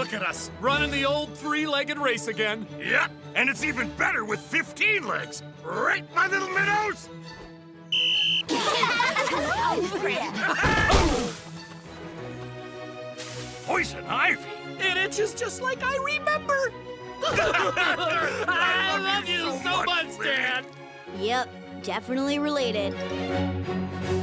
Look at us, running the old three-legged race again. Yep, and it's even better with 15 legs. Right, my little minnows? Poison ivy. It itches just like I remember. I love you so much, Dad. Yep, definitely related.